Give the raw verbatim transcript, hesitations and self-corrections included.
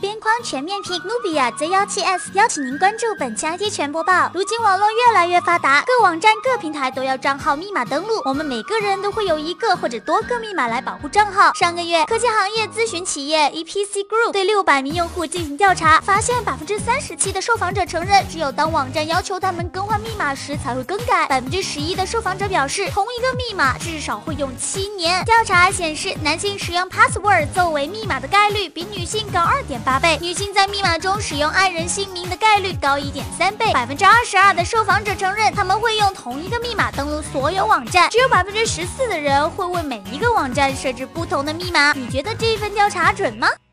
边框全面屏，努比亚 Z 一七 S 邀请您关注本期 I T 全播报。如今网络越来越发达，各网站各平台都要账号密码登录，我们每个人都会有一个或者多个密码来保护账号。上个月，科技行业咨询企业 E P C Group 对六百名用户进行调查，发现百分之三十七的受访者承认，只有当网站要求他们更换密码时才会更改。百分之十一的受访者表示，同一个密码至少会用七年。调查显示，男性使用 password 作为密码的概率比女性高 二点八倍，女性在密码中使用爱人姓名的概率高 一点三倍。百分之二十二的受访者承认他们会用同一个密码登录所有网站，只有百分之十四的人会为每一个网站设置不同的密码。你觉得这一份调查准吗？